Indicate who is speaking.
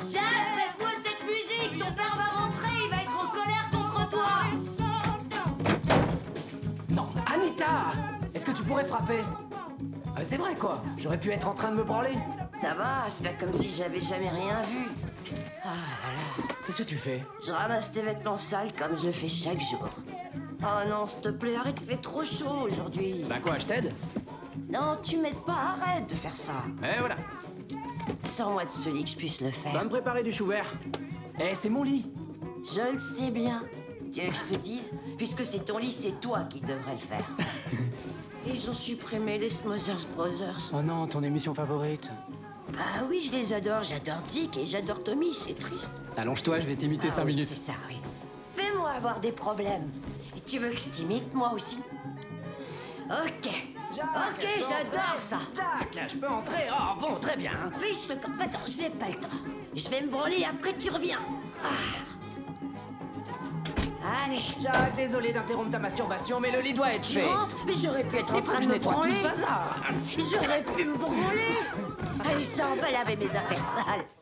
Speaker 1: Jack, laisse-moi cette musique. Ton père va rentrer, il va être en colère contre toi.
Speaker 2: Non, Anita! Est-ce que tu pourrais frapper? C'est vrai quoi, j'aurais pu être en train de me branler.
Speaker 1: Ça va, c'est pas comme si j'avais jamais rien vu.
Speaker 2: Ah là là, qu'est-ce que tu fais?
Speaker 1: Je ramasse tes vêtements sales comme je le fais chaque jour. Oh non, s'il te plaît, arrête, il fait trop chaud aujourd'hui.
Speaker 2: Bah quoi, je t'aide?
Speaker 1: Non, tu m'aides pas, arrête de faire ça.
Speaker 2: Et voilà.
Speaker 1: Sors-moi de ce lit que je puisse le faire.
Speaker 2: Va me préparer du chou vert. Eh, c'est mon lit.
Speaker 1: Je le sais bien. Tu veux que je te dise? Puisque c'est ton lit, c'est toi qui devrais le faire. Ils ont supprimé les Smothers Brothers.
Speaker 2: Oh non, ton émission favorite.
Speaker 1: Bah oui, je les adore. J'adore Dick et j'adore Tommy, c'est triste.
Speaker 2: Allonge-toi, je vais t'imiter 5
Speaker 1: oui,
Speaker 2: minutes.
Speaker 1: c'est ça, oui. Fais-moi avoir des problèmes. Et tu veux que je t'imite, moi aussi? Ok. Ok, j'adore ça.
Speaker 2: Jack, je peux entrer? Oh bon, très bien.
Speaker 1: Fiche le camp. Attends, j'ai pas le temps. Je vais me branler, après tu reviens. Allez.
Speaker 2: Jack, désolé d'interrompre ta masturbation, mais le lit doit être
Speaker 1: Tu
Speaker 2: fait.
Speaker 1: rentres? Mais j'aurais pu être en
Speaker 2: Il faut
Speaker 1: train
Speaker 2: que
Speaker 1: de
Speaker 2: je
Speaker 1: me
Speaker 2: nettoie tout
Speaker 1: branler.
Speaker 2: ce bazar.
Speaker 1: J'aurais pu me branler. Allez, ça, on va laver mes affaires sales.